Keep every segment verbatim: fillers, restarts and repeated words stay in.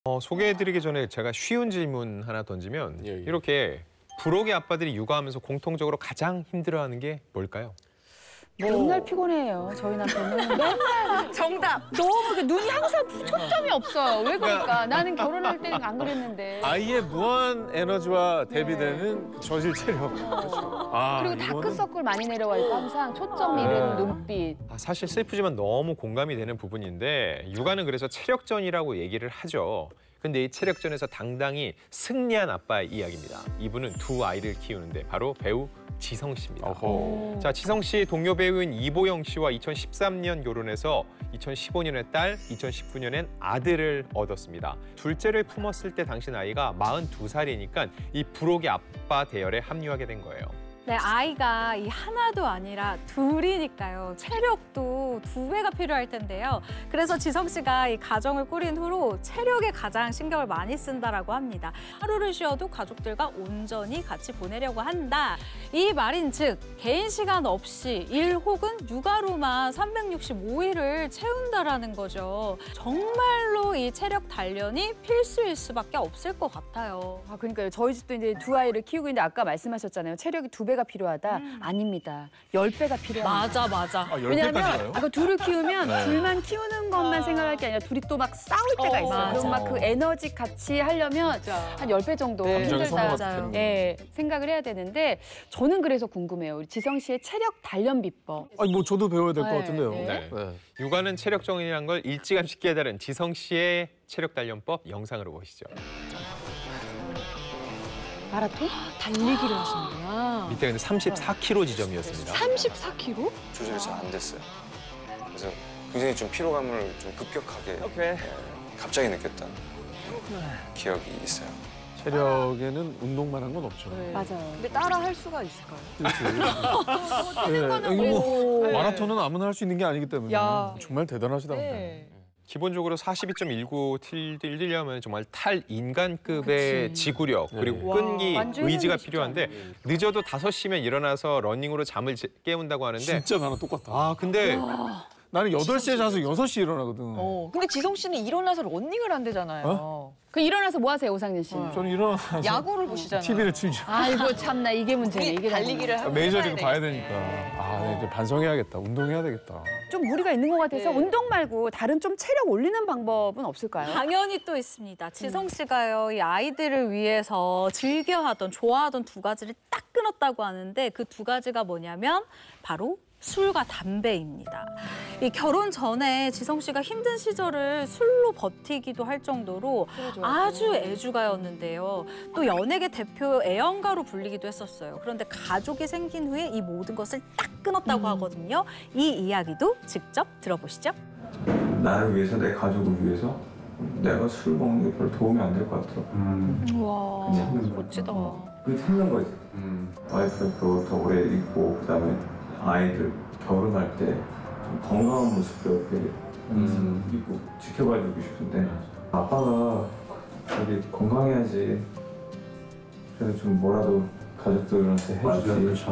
어, 소개해드리기 전에 제가 쉬운 질문 하나 던지면 예, 예. 이렇게 부록의 아빠들이 육아하면서 공통적으로 가장 힘들어하는 게 뭘까요? 맨날 피곤해요, 저희 남편은. 맨날 정답. 너무 눈이 항상 초점이 없어요. 왜 그럴까? 나는 결혼할 때는 안 그랬는데. 아이의 무한 에너지와 대비되는 네. 저질 체력. 그렇죠. 아, 그리고 이거는... 다크서클 많이 내려와 있고 항상 초점 잃은 눈빛. 아, 사실 슬프지만 너무 공감이 되는 부분인데 육아는 그래서 체력전이라고 얘기를 하죠. 근데 이 체력전에서 당당히 승리한 아빠의 이야기입니다. 이분은 두 아이를 키우는데 바로 배우 지성 씨입니다. 어허. 자, 지성 씨 동료 배우인 이보영 씨와 이천십삼 년 결혼해서 이천십오 년에 딸, 이천십구 년엔 아들을 얻었습니다. 둘째를 품었을 때 당시 나이가 마흔두 살이니까 이 부록의 아빠 대열에 합류하게 된 거예요. 네, 아이가 이 하나도 아니라 둘이니까요. 체력도 두 배가 필요할 텐데요. 그래서 지성 씨가 이 가정을 꾸린 후로 체력에 가장 신경을 많이 쓴다라고 합니다. 하루를 쉬어도 가족들과 온전히 같이 보내려고 한다. 이 말인즉 개인 시간 없이 일 혹은 육아로만 삼백육십오 일을 채운다라는 거죠. 정말로 이 체력 단련이 필수일 수밖에 없을 것 같아요. 아, 그러니까요. 저희 집도 이제 두 아이를 키우고 있는데 아까 말씀하셨잖아요. 체력이 두 배가 필요하다. 음. 아닙니다. 열 배가 필요합니다. 맞아, 맞아. 아, 왜냐하면 아, 둘을 키우면 네. 둘만 키우는 것만 아. 생각할 게 아니라 둘이 또 막 싸울 때가 어, 있어요. 그럼 막 그 에너지 같이 하려면 한 열 배 정도 네. 힘들다 네, 생각을 해야 되는데 저는 그래서 궁금해요. 우리 지성 씨의 체력 단련 비법. 아니 뭐 저도 배워야 될 것 네, 같은데요. 네. 네. 육아는 체력전이라는 걸 일찌감치 깨달은 지성 씨의 체력 단련법 영상으로 보시죠. 마라톤? 달리기를 하시는구나. 밑에 근데 삼십사 킬로미터 지점이었습니다. 삼십사 킬로미터? 조절이 잘 안 됐어요. 그래서 굉장히 좀 피로감을 좀 급격하게 네, 갑자기 느꼈던 기억이 있어요. 체력에는 운동만 한 건 없죠. 네. 맞아요. 근데 따라 할 수가 있을까요? 네. 네. 뭐 마라톤은 아무나 할 수 있는 게 아니기 때문에 야. 정말 대단하시다. 네. 기본적으로 사십이 점 일구 뛰려면 정말 탈인간급의 그치. 지구력 그리고 와, 끈기, 의지가 필요한데 늦어도 다섯 시면 일어나서 러닝으로 잠을 깨운다고 하는데 진짜 나랑 똑같다. 아 근데 와. 나는 여덟 시에 자서 여섯 시에 일어나거든. 어, 근데 지성 씨는 일어나서 러닝을 한대잖아요. 어? 그 일어나서 뭐 하세요, 오상진 씨? 어. 저는 일어나서 야구를 보시잖아요. 티비를 틀죠. 아이고 참나 이게 문제네. 이게 달리기를 하고 메이저리그 봐야 되니까. 아, 네, 이제 반성해야겠다. 운동해야 되겠다. 좀 무리가 있는 것 같아서 네. 운동 말고 다른 좀 체력 올리는 방법은 없을까요? 당연히 또 있습니다. 지성 씨가요, 이 아이들을 위해서 즐겨하던, 좋아하던 두 가지를 딱 끊었다고 하는데 그 두 가지가 뭐냐면 바로 술과 담배입니다. 이 결혼 전에 지성 씨가 힘든 시절을 술로 버티기도 할 정도로 그러죠. 아주 애주가였는데요. 또 연예계 대표 애연가로 불리기도 했었어요. 그런데 가족이 생긴 후에 이 모든 것을 딱 끊었다고 음. 하거든요. 이 이야기도 직접 들어보시죠. 나를 위해서, 내 가족을 위해서 내가 술 먹는 게 별로 도움이 안 될 것 같더라고. 음. 와, 멋지다. 그게 참는 거지. 음. 와이프도 더 오래 있고 그다음에 아이들 결혼할 때 좀 건강한 모습도 이렇게 음. 있고 지켜봐주고 싶은데 아빠가 되게 건강해야지. 그래서 좀 뭐라도 가족들한테 해주지.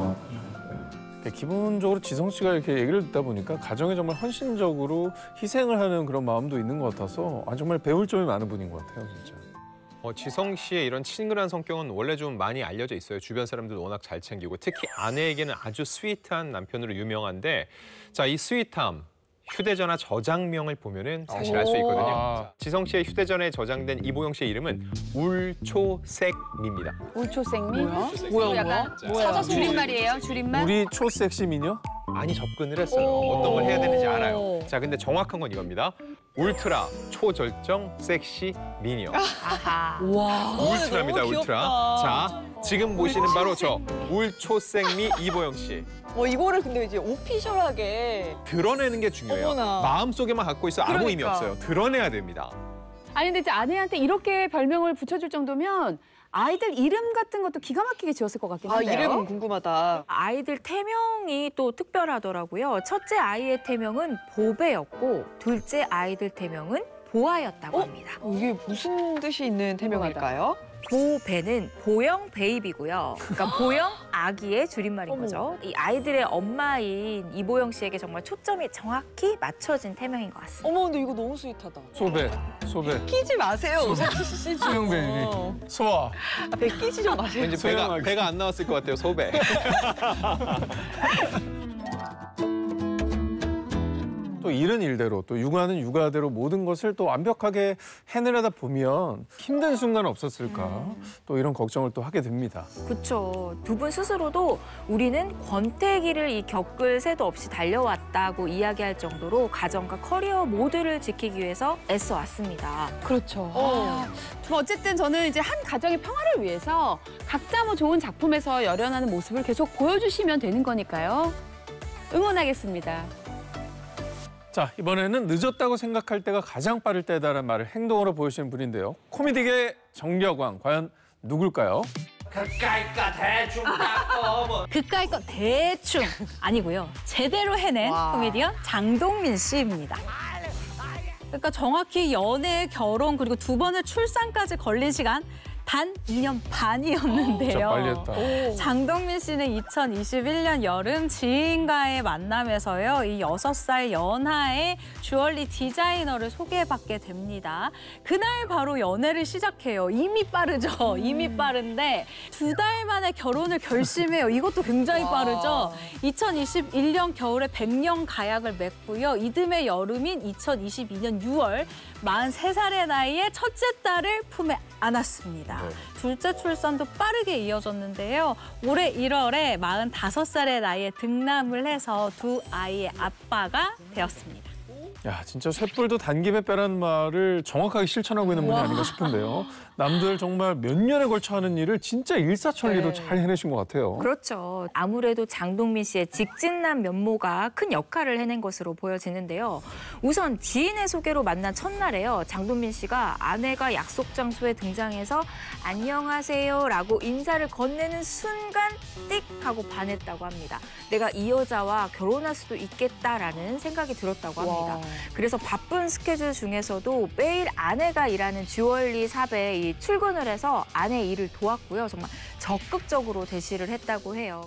기본적으로 지성 씨가 이렇게 얘기를 듣다 보니까 가정에 정말 헌신적으로 희생을 하는 그런 마음도 있는 것 같아서 아, 정말 배울 점이 많은 분인 것 같아요, 진짜. 어, 지성 씨의 이런 친근한 성격은 원래 좀 많이 알려져 있어요. 주변 사람들도 워낙 잘 챙기고 특히 아내에게는 아주 스윗한 남편으로 유명한데 자, 이 스윗함 휴대전화 저장명을 보면은 사실 알 수 있거든요. 아. 지성 씨의 휴대전화에 저장된 이보영 씨의 이름은 울초색미입니다. 울초색미? 뭐야? 뭐야, 약간 뭐야? 줄임말이에요, 줄임말? 우리 초섹시 미녀? 많이 접근을 했어요. 어떤 걸 해야 되는지 알아요. 자, 근데 정확한 건 이겁니다. 울트라, 초절정, 섹시, 미녀. 아하. 와, 울트라입니다, 울트라. 자, 지금 보시는 바로 저 울초색미 이보영 씨. 어, 이거를 근데 이제 오피셜하게 드러내는 게 중요해요. 어머나. 마음속에만 갖고 있어 아무 그러니까. 의미 없어요. 드러내야 됩니다. 아니 근데 이제 아내한테 이렇게 별명을 붙여줄 정도면 아이들 이름 같은 것도 기가 막히게 지었을 것 같긴 아, 한데요. 이름은 궁금하다. 아이들 태명이 또 특별하더라고요. 첫째 아이의 태명은 보배였고 둘째 아이들 태명은 보아였다고 합니다. 어, 이게 무슨 뜻이 있는 태명일까요? 보배는 보영 베이비고요. 그러니까 보영 아기의 줄임말인 어머. 거죠. 이 아이들의 엄마인 이보영 씨에게 정말 초점이 정확히 맞춰진 태명인 것 같습니다. 어머, 근데 이거 너무 스윗하다. 소배, 소배. 끼지 마세요, 오석희 씨. 수영 베이비. 소아. 아, 배 끼지 좀 마세요. 왠지 배가, 소양하게. 배가 안 나왔을 것 같아요, 소배. 또 일은 일대로, 또 육아는 육아대로 모든 것을 또 완벽하게 해내려다 보면 힘든 순간은 없었을까. 음. 또 이런 걱정을 또 하게 됩니다. 그렇죠. 두 분 스스로도 우리는 권태기를 이 겪을 새도 없이 달려왔다고 이야기할 정도로 가정과 커리어 모두를 지키기 위해서 애써왔습니다. 그렇죠. 어. 아, 뭐 어쨌든 저는 이제 한 가정의 평화를 위해서 각자 뭐 좋은 작품에서 열연하는 모습을 계속 보여주시면 되는 거니까요. 응원하겠습니다. 자, 이번에는 늦었다고 생각할 때가 가장 빠를 때다라는 말을 행동으로 보여주시는 분인데요. 코미디계 정력왕, 과연 누굴까요? 그까이 거 대충 아니고요. 제대로 해낸 와. 코미디언 장동민 씨입니다. 그러니까 정확히 연애, 결혼 그리고 두 번의 출산까지 걸린 시간 단 이 년 반이었는데요. 진짜 빨리 했다. 장동민 씨는 이천이십일 년 여름 지인과의 만남에서요. 이 여섯 살 연하의 주얼리 디자이너를 소개받게 됩니다. 그날 바로 연애를 시작해요. 이미 빠르죠. 이미 빠른데 두 달 만에 결혼을 결심해요. 이것도 굉장히 빠르죠. 이천이십일 년 겨울에 백년 가약을 맺고요. 이듬해 여름인 이천이십이 년 유월 마흔세 살의 나이에 첫째 딸을 품에 안았습니다. 네. 둘째 출산도 빠르게 이어졌는데요. 올해 일월에 마흔다섯 살의 나이에 등남을 해서 두 아이의 아빠가 되었습니다. 야, 진짜 쇳불도 단김에 빼라는 말을 정확하게 실천하고 있는 분이 아닌가 싶은데요. 남들 정말 몇 년에 걸쳐 하는 일을 진짜 일사천리로 네. 잘 해내신 것 같아요. 그렇죠. 아무래도 장동민 씨의 직진남 면모가 큰 역할을 해낸 것으로 보여지는데요. 우선 지인의 소개로 만난 첫날에요. 장동민 씨가 아내가 약속 장소에 등장해서 안녕하세요라고 인사를 건네는 순간 띡 하고 반했다고 합니다. 내가 이 여자와 결혼할 수도 있겠다라는 생각이 들었다고 합니다. 와. 그래서 바쁜 스케줄 중에서도 매일 아내가 일하는 주얼리 샵에 이 출근을 해서 아내 일을 도왔고요. 정말 적극적으로 대시를 했다고 해요.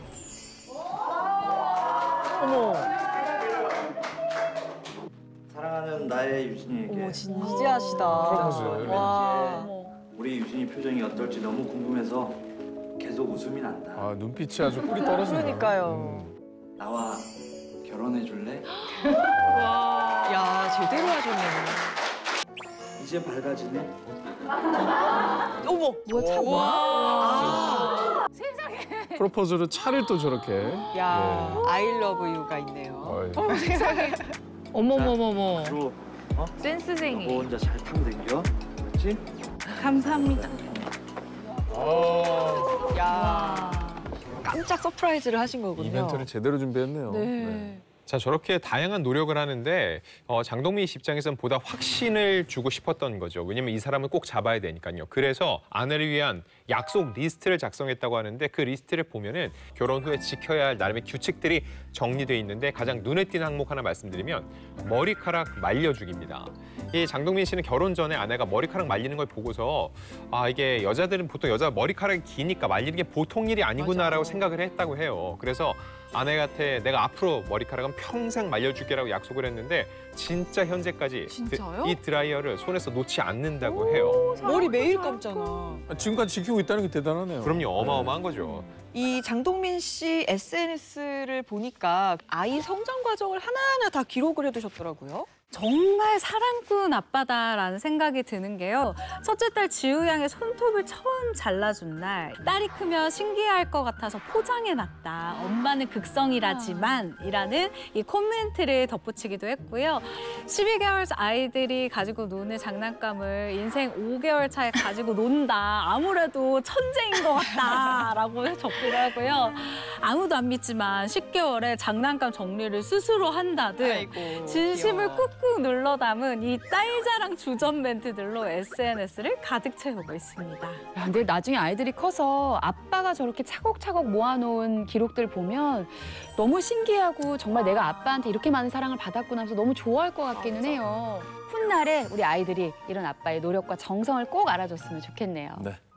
어머, 사랑하는 나의 유진이에게 어머, 진지하시다. 프로포즈. 와. 우리 유진이 표정이 어떨지 너무 궁금해서 계속 웃음이 난다. 아, 눈빛이 아주 꿀이 떨어진다. 그러니까요. 음. 나와 결혼해 줄래? 야, 제대로 하셨네. 이제 밝아지네. 어머, 뭐야, 차 뭐야? 아. 프로포즈로 차를 또 저렇게. 야, 네. I love you가 있네요. 어이. 어머, 세상에. 어머머머머. 앞으로 어? 센스쟁이. 너 혼자 잘 타고 댕겨. 그렇지? 감사합니다. 야, 깜짝 서프라이즈를 하신 거군요. 이벤트를 제대로 준비했네요. 네. 자, 저렇게 다양한 노력을 하는데 어, 장동민 씨 입장에서는 보다 확신을 주고 싶었던 거죠. 왜냐면 이 사람을 꼭 잡아야 되니까요. 그래서 아내를 위한 약속 리스트를 작성했다고 하는데 그 리스트를 보면은 결혼 후에 지켜야 할 나름의 규칙들이 정리돼 있는데 가장 눈에 띄는 항목 하나 말씀드리면 머리카락 말려주기입니다. 이 장동민 씨는 결혼 전에 아내가 머리카락 말리는 걸 보고서 아, 이게 여자들은 보통 여자 머리카락이 기니까 말리는 게 보통 일이 아니구나라고 맞아. 생각을 했다고 해요. 그래서 아내한테 내가 앞으로 머리카락은 평생 말려줄게라고 약속을 했는데 진짜 현재까지 진짜요? 드, 이 드라이어를 손에서 놓지 않는다고 해요. 머리 매일 감잖아. 아, 지금까지 지키고 있다는 게 대단하네요. 그럼요, 어마어마한 거죠. 이 장동민 씨 에스엔에스를 보니까 아이 성장 과정을 하나하나 다 기록을 해두셨더라고요. 정말 사랑꾼 아빠다라는 생각이 드는 게요. 첫째 딸 지우 양의 손톱을 처음 잘라준 날 딸이 크면 신기할 것 같아서 포장해놨다. 엄마는 극성이라지만 이라는 이 코멘트를 덧붙이기도 했고요. 십이 개월 아이들이 가지고 노는 장난감을 인생 오 개월 차에 가지고 논다. 아무래도 천재인 것 같다라고 적기도 하고요. 아무도 안 믿지만 십 개월에 장난감 정리를 스스로 한다듯 아이고, 진심을 귀여워. 꾹 꾹 눌러 담은 이 딸자랑 주전 멘트들로 에스엔에스를 가득 채우고 있습니다. 야, 근데 나중에 아이들이 커서 아빠가 저렇게 차곡차곡 모아놓은 기록들 보면 너무 신기하고 정말 내가 아빠한테 이렇게 많은 사랑을 받았구나 하면서 너무 좋아할 것 같기는 해요. 훗날에 우리 아이들이 이런 아빠의 노력과 정성을 꼭 알아줬으면 좋겠네요. 네.